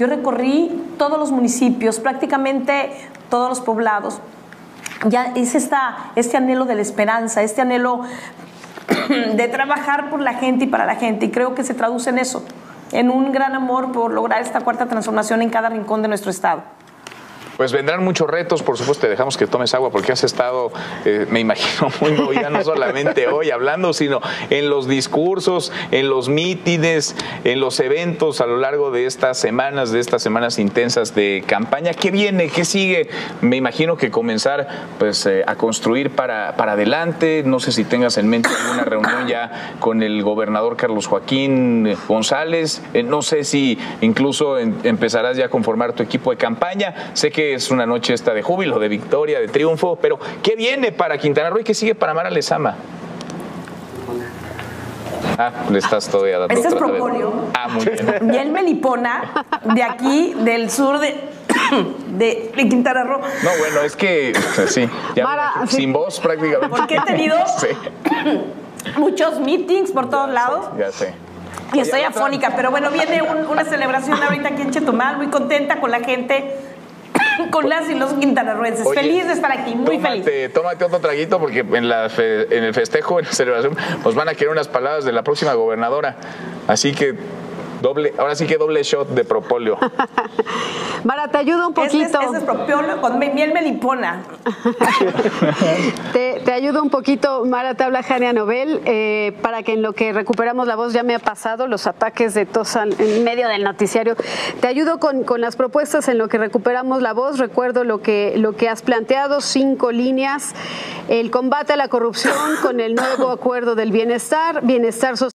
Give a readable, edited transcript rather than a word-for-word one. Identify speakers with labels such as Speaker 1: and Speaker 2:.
Speaker 1: Yo recorrí todos los municipios, prácticamente todos los poblados. Ya es este anhelo de la esperanza, este anhelo de trabajar por la gente y para la gente, y creo que se traduce en eso, en un gran amor por lograr esta cuarta transformación en cada rincón de nuestro estado.
Speaker 2: Pues vendrán muchos retos, por supuesto, te dejamos que tomes agua porque has estado, me imagino, muy movida, no solamente hoy hablando, sino en los discursos, en los mítines, en los eventos a lo largo de estas semanas intensas de campaña. ¿Qué viene? ¿Qué sigue? Me imagino que comenzar pues a construir para adelante. No sé si tengas en mente alguna reunión ya con el gobernador Carlos Joaquín González. No sé si incluso empezarás ya a conformar tu equipo de campaña. Sé que es una noche esta de júbilo, de victoria, de triunfo, pero ¿qué viene para Quintana Roo y qué sigue para Mara Lezama? Le estás todavía dando.
Speaker 1: Este es propóleo.
Speaker 2: Muy bien.
Speaker 1: Miel melipona, de aquí, del sur de Quintana Roo.
Speaker 2: No, bueno, es que, sí, ya
Speaker 3: Mara,
Speaker 2: sin voz prácticamente.
Speaker 1: Porque he tenido muchos meetings por todos lados.
Speaker 2: Ya sé.
Speaker 1: Y estoy afónica, pero bueno, viene una celebración ahorita aquí en Chetumal, muy contenta con la gente, con las y los quintanarroenses. Feliz de estar aquí, muy feliz.
Speaker 2: Tómate otro traguito porque en el festejo, en la celebración, nos van a querer unas palabras de la próxima gobernadora. Así que ahora sí que doble shot de propóleo.
Speaker 3: Mara, te ayuda un poquito.
Speaker 1: Ese es propóleo con miel melipona.
Speaker 3: Te ayuda un poquito, Mara, te habla Jania Nobel, para que en lo que recuperamos la voz, ya me ha pasado los ataques de tos en medio del noticiario. Te ayudo con las propuestas en lo que recuperamos la voz. Recuerdo lo que has planteado, 5 líneas: el combate a la corrupción con el nuevo acuerdo del bienestar social